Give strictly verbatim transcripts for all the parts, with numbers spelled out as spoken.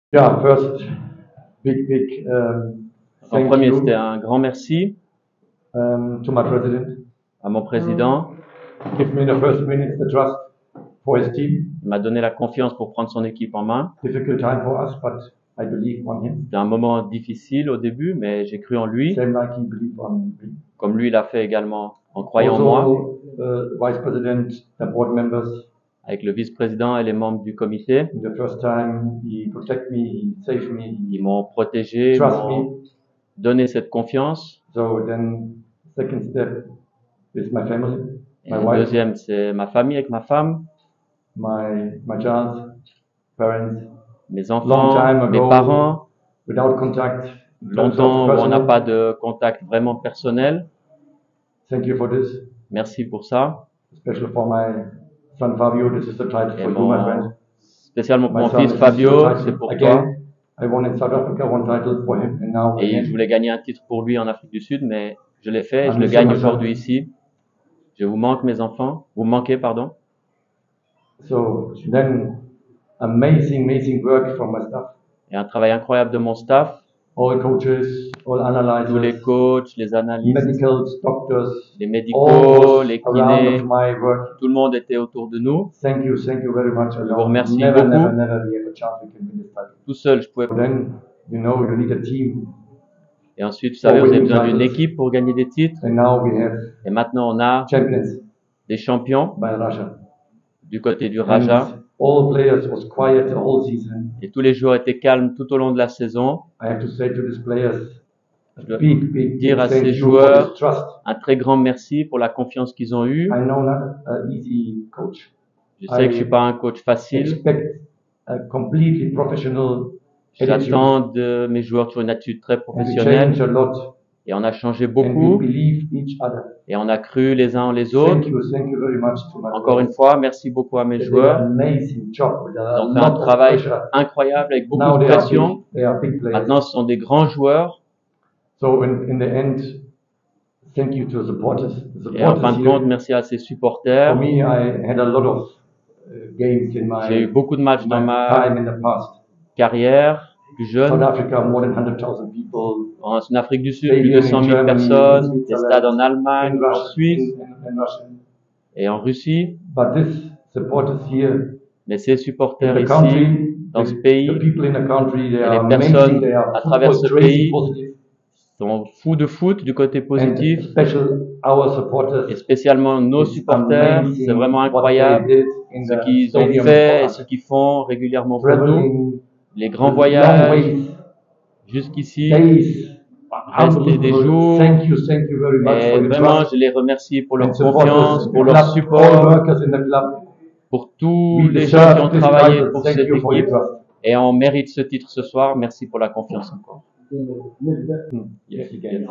Yeah, first, big, big um, En thank premier, you c'était un grand merci um, to my president. à mon président. Give me in the first minute the trust for his team. Il m'a donné la confiance pour prendre son équipe en main. Difficult time for us, but I believe on him. C'était un moment difficile au début, mais j'ai cru en lui, Same like he believed on me. comme lui l'a fait également en croyant en moi, Also, uh, vice president, the board members. avec le vice-président et les membres du comité. The first time he protect me, he saved me, he Ils m'ont protégé, trust m'ont me. donné cette confiance. So then, second step is my family, Et my le wife, deuxième, c'est ma famille avec ma femme, my my child, parents. mes Long enfants, time mes ago, parents. without contact. in terms of Longtemps où on n'a personal. pas de contact vraiment personnel. Thank you for this, Merci pour ça. especially for my son Fabio. This is the title Et for you, my friend. mon, spécialement pour My mon son, fils this is the Fabio, title. c'est pour toi. Again, I won in South Africa one title for him, and now Et je again. voulais gagner un titre pour lui en Afrique du Sud, mais je l'ai fait et je I'm le missing gagne my son. aujourd'hui ici. Je vous manque, mes enfants. Vous me manquez, pardon. So then, amazing, amazing work from my staff. Et un travail incroyable de mon staff, All coaches, all tous les analyzers, coachs, les analystes, medicals, doctors, les all médicaux, was les around kinés. of my work. Tout le monde était autour de nous. Thank you, thank you very much. Je vous remercie Never, beaucoup. never, never we have a chance we can win this title. Tout seul, je pouvais But pas. then, you know, you need a team. Et ensuite, vous savez, vous avez besoin d'une équipe pour gagner des titres. And now we have Et maintenant, on a champions des champions by Russia. du côté du Raja. And all players was quiet the whole season. Et tous les joueurs étaient calmes tout au long de la saison. I have to say to these players, Je dois big, big, dire à thank ces you for joueurs this trust. un très grand merci pour la confiance qu'ils ont eue. I know not an easy coach. Je sais que je suis pas un coach facile. Expect a completely professional attitude. J'attends de mes joueurs toujours une attitude très And we professionnelle. change a lot. Et on a changé And we beaucoup. believe each other. Et on a cru les uns les Thank autres. you, thank you very much to my Encore une players. fois, merci beaucoup à mes They did joueurs. an amazing job with Ils a ont fait un lot of travail pressure. incroyable avec beaucoup Now de they are pression. big, they are big players. Maintenant, ce sont des grands joueurs. So in, in the end, thank you to the supporters. The Et en fin supporters de here. compte, merci à ces For supporters. me, I had a lot of uh, games in J'ai eu my, beaucoup de matchs dans my ma time in the past. carrière, plus South jeune. Africa, more than one hundred thousand people. En Afrique du Sud, plus de cent mille personnes. Des stades en Allemagne, In en Russia, Suisse in, in, in Russia. et en Russie. But this supporters here Mais ces in supporters the ici, country, dans the, ce pays, the people in the country, they et are les personnes amazing. They are à travers ce football crazy pays positive. sont fous de foot du côté And positif. special our supporters. Et spécialement nos It's supporters, amazing c'est vraiment what incroyable they did in ce the qu'ils ont stadium fait for et us. ce qu'ils font régulièrement pour nous. Traveling Les grands long voyages ways, jusqu'ici. days, Rester des jours. Thank you, thank you very much Et for your vraiment, trust je les remercie pour leur and supporters confiance, in pour the leur club, all support, workers in the club. pour tous We les gens qui deserve ont this travaillé title. pour Thank cette you for your équipe. trust. Et on mérite ce titre ce soir. Merci pour la confiance encore. Yes, again.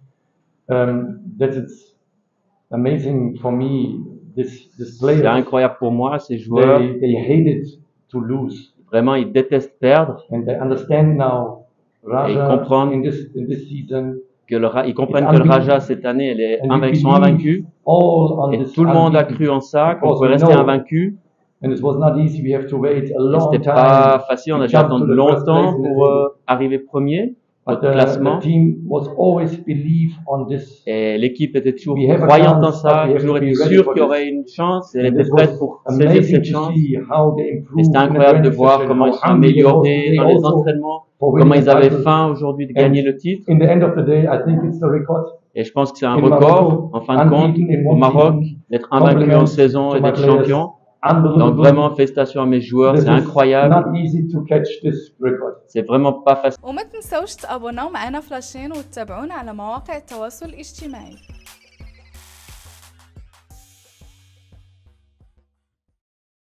Um, that is amazing for me. This this C'est players, incroyable pour moi, ces joueurs. they they hated to lose, Vraiment, ils détestent perdre. and they understand now. Et ils Raja comprennent in this in this season, que le, Ra- ils comprennent que le Raja cette année, elle est and we invaincu, sont believe invaincus. all on Et this tout le monde a unbeaten. cru en ça, qu'on Because pouvait we rester know, invaincu. and it was not easy. We have to wait a Et long c'était time. pas facile, on a to dû jump attendre to the first longtemps place in the pour table. euh, arriver premier au But the, classement. the team was always believe on this. Et l'équipe était toujours We have a croyante en chance, ça, but we have toujours to be été ready sûre for qu'il y this. aurait une chance, et elle And était this prête was pour saisir amazing cette to chance. see how they Et improved c'était in the incroyable de training voir session, comment how ils sont hungry they was améliorés they dans les also entraînements, for comment winning ils the avaient title. faim aujourd'hui de And gagner le titre. in the end of the day, I think it's the record. Et je pense que c'est un In record, Morocco, en fin de compte, unbeaten in au one Maroc, season. d'être invaincu en Compliments saison to et my d'être players. champion. Unbelievable. Donc vraiment, félicitations à mes joueurs, This c'est is incroyable. not easy to catch this record. C'est vraiment pas facile. وما تنسوش تابوناو معنا فلاشين وتتابعونا على مواقع التواصل الاجتماعي.